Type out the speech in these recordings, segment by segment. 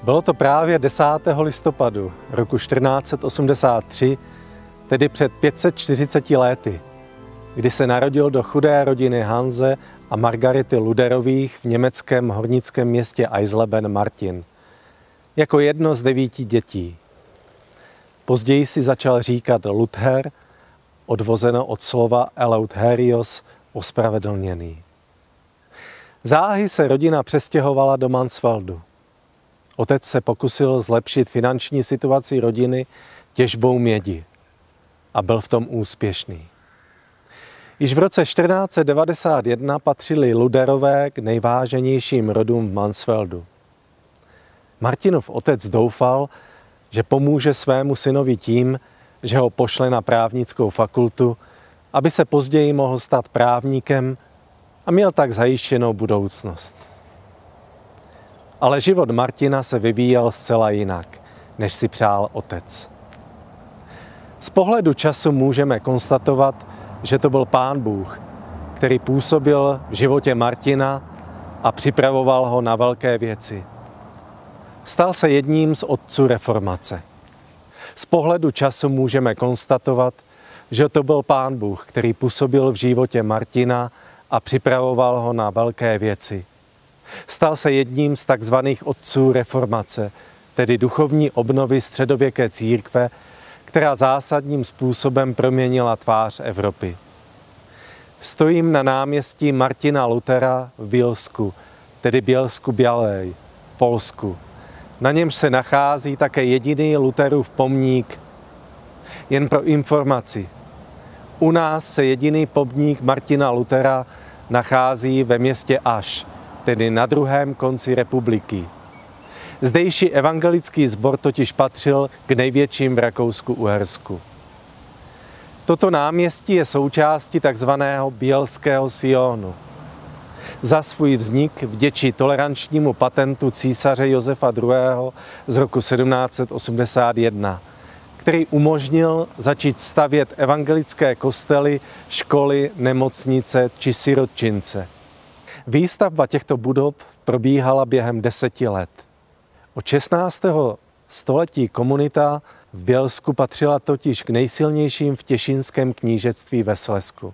Bylo to právě 10. listopadu roku 1483, tedy před 540 lety, kdy se narodil do chudé rodiny Hanse a Margarity Luderových v německém hornickém městě Eisleben Martin, jako jedno z 9 dětí. Později si začal říkat Luther, odvozeno od slova eleutherios, ospravedlněný. Záhy se rodina přestěhovala do Mansfeldu. Otec se pokusil zlepšit finanční situaci rodiny těžbou mědi a byl v tom úspěšný. Již v roce 1491 patřili Luderové k nejváženějším rodům v Mansfeldu. Martinův otec doufal, že pomůže svému synovi tím, že ho pošle na právnickou fakultu, aby se později mohl stát právníkem a měl tak zajištěnou budoucnost. Ale život Martina se vyvíjel zcela jinak, než si přál otec. Z pohledu času můžeme konstatovat, že to byl Pán Bůh, který působil v životě Martina a připravoval ho na velké věci. Stal se jedním z otců reformace. Z pohledu času můžeme konstatovat, že to byl Pán Bůh, který působil v životě Martina a připravoval ho na velké věci. Stal se jedním z takzvaných otců reformace, tedy duchovní obnovy středověké církve, která zásadním způsobem proměnila tvář Evropy. Stojím na náměstí Martina Luthera v Bielsku, tedy Bielsku-Białej v Polsku. Na němž se nachází také jediný Lutherův pomník. Jen pro informaci, u nás se jediný pomník Martina Luthera nachází ve městě Aš, tedy na druhém konci republiky. Zdejší evangelický sbor totiž patřil k největším v Rakousku-Uhersku. Toto náměstí je součástí takzvaného Bielského Sionu. Za svůj vznik vděčí tolerančnímu patentu císaře Josefa II. Z roku 1781, který umožnil začít stavět evangelické kostely, školy, nemocnice či sirotčince. Výstavba těchto budov probíhala během 10 let. Od 16. století komunita v Bielsku patřila totiž k nejsilnějším v Těšínském knížectví ve Slezsku.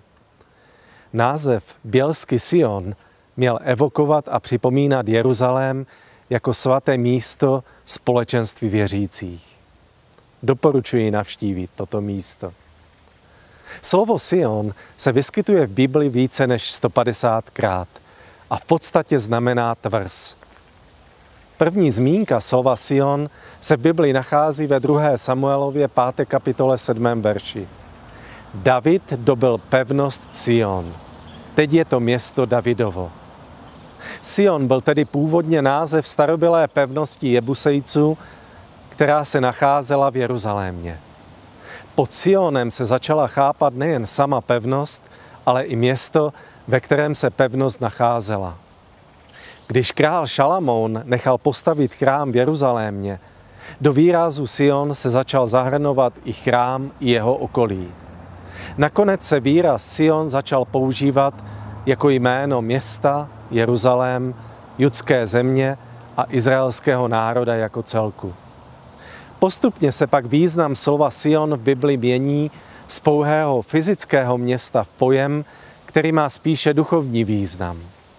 Název Bielský Sion měl evokovat a připomínat Jeruzalém jako svaté místo společenství věřících. Doporučuji navštívit toto místo. Slovo Sion se vyskytuje v Bibli více než 150krát a v podstatě znamená tvrz. První zmínka slova Sion se v Bibli nachází ve 2. Samuelově 5. kapitole 7. verši. David dobyl pevnost Sion. Teď je to město Davidovo. Sion byl tedy původně název starobylé pevnosti Jebusejců, která se nacházela v Jeruzalémě. Pod Sionem se začala chápat nejen sama pevnost, ale i město, ve kterém se pevnost nacházela. Když král Šalamoun nechal postavit chrám v Jeruzalémě, do výrazu Sion se začal zahrnovat i chrám i jeho okolí. Nakonec se výraz Sion začal používat jako jméno města, Jeruzalém, judské země a izraelského národa jako celku. Postupně se pak význam slova Sion v Bibli mění z pouhého fyzického města v pojem, který má spíše duchovní význam.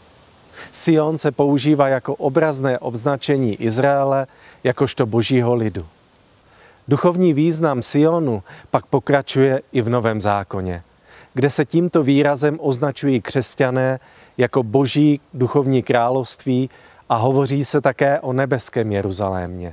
Sion se používá jako obrazné označení Izraele jakožto božího lidu. Duchovní význam Sionu pak pokračuje i v Novém zákoně, kde se tímto výrazem označují křesťané jako boží duchovní království a hovoří se také o nebeském Jeruzalémě.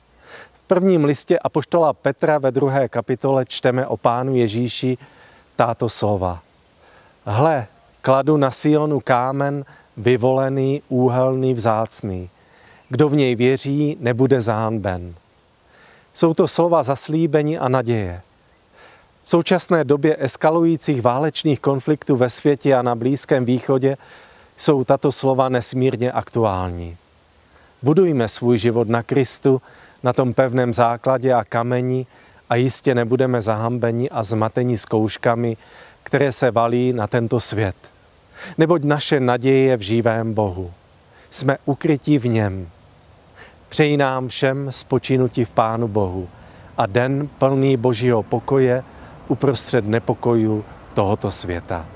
V prvním listě apoštola Petra ve 2. kapitole čteme o Pánu Ježíši tato slova. Hle, kladu na Sionu kámen, vyvolený, úhelný, vzácný. Kdo v něj věří, nebude zahanben. Jsou to slova zaslíbení a naděje. V současné době eskalujících válečných konfliktů ve světě a na Blízkém východě jsou tato slova nesmírně aktuální. Budujme svůj život na Kristu, na tom pevném základě a kameni a jistě nebudeme zahambeni a zmateni zkouškami, které se valí na tento svět. Neboť naše naděje je v živém Bohu. Jsme ukrytí v něm. Přeji nám všem spočinutí v Pánu Bohu a den plný Božího pokoje uprostřed nepokojů tohoto světa.